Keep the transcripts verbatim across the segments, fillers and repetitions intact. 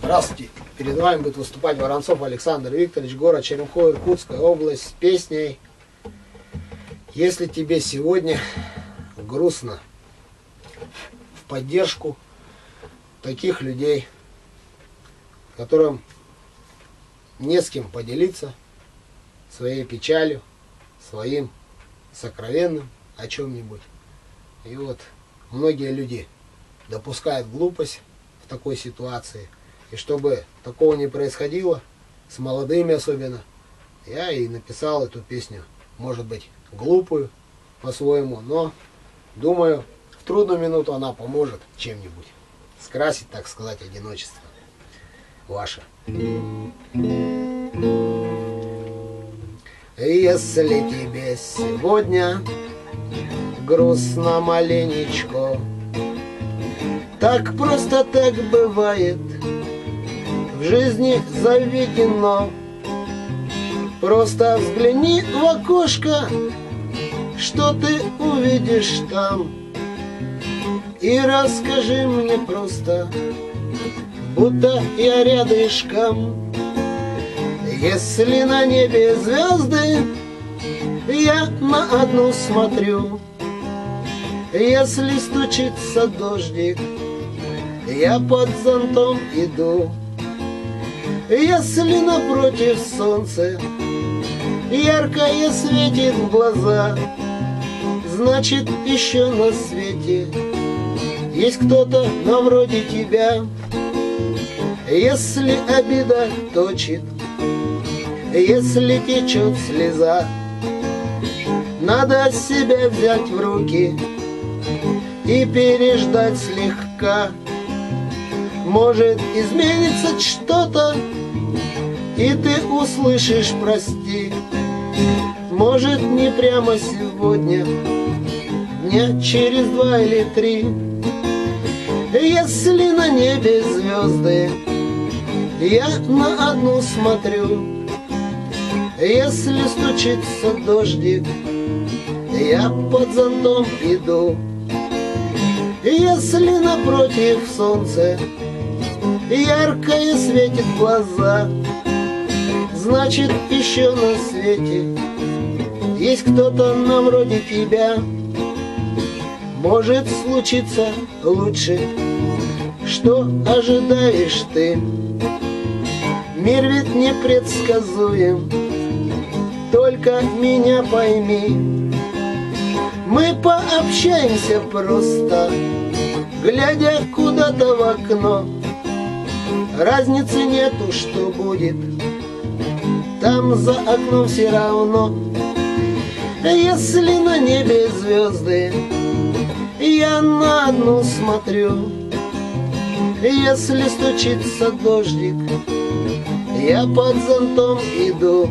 Здравствуйте! Перед вами будет выступать Воронцов Александр Викторович, город Черемхово, Иркутская область, с песней «Если тебе сегодня грустно», в поддержку таких людей, которым не с кем поделиться своей печалью, своим сокровенным о чем-нибудь. И вот многие люди допускают глупость в такой ситуации. И чтобы такого не происходило, с молодыми особенно, я и написал эту песню, может быть, глупую по-своему, но, думаю, в трудную минуту она поможет чем-нибудь скрасить, так сказать, одиночество ваше. Если тебе сегодня грустно маленечко, так просто так бывает, в жизни заведено. Просто взгляни в окошко, что ты увидишь там, и расскажи мне просто, будто я рядышком. Если на небе звезды, я на одну смотрю. Если стучится дождик, я под зонтом иду. Если напротив солнце яркое светит в глаза, значит, еще на свете есть кто-то на вроде тебя. Если обида точит, если течет слеза, надо себя взять в руки и переждать слегка. Может, изменится что-то, и ты услышишь «прости». Может, не прямо сегодня, дня через два или три. Если на небе звезды, я на одну смотрю. Если стучится дождик, я под зонтом иду. Если напротив солнце яркое светит в глаза, значит, еще на свете есть кто-то на вроде тебя. Может случиться лучше, что ожидаешь ты. Мир ведь непредсказуем, только меня пойми. Мы пообщаемся просто, глядя куда-то в окно. Разницы нету, что будет там за окном все равно. Если на небе звезды, я на одну смотрю. Если стучится дождик, я под зонтом иду.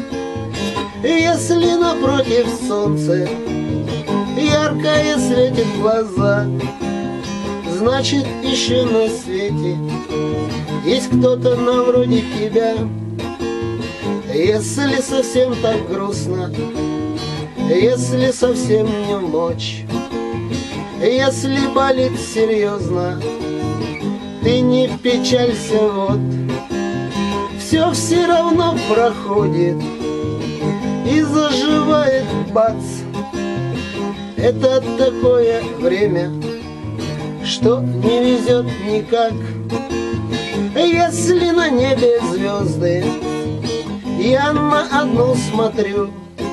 Если напротив солнце яркое светит в глаза, значит, еще на свете есть кто-то на вроде тебя. Если совсем так грустно, если совсем не мочь, если болит серьезно, ты не печалься, вот. Все все равно проходит и заживает, бац. Это такое время, что не везет никак. Если на небе звезды, я на одну смотрю.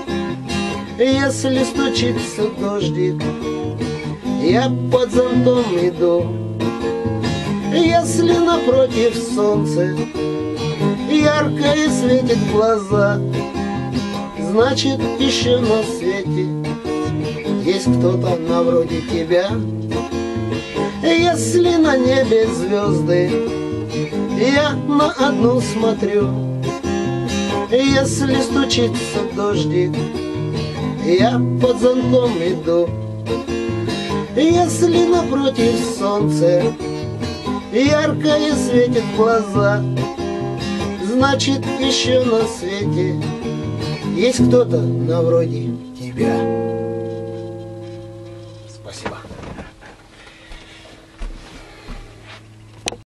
Если стучится дождик, я под зонтом иду. Если напротив солнце яркое светит в глаза, значит, еще на свете есть кто-то на вроде тебя. Если на небе звезды, я на одну смотрю. Если стучится дождик, я под зонтом иду. Если напротив солнце яркое светит в глаза, значит, еще на свете есть кто-то на вроде тебя.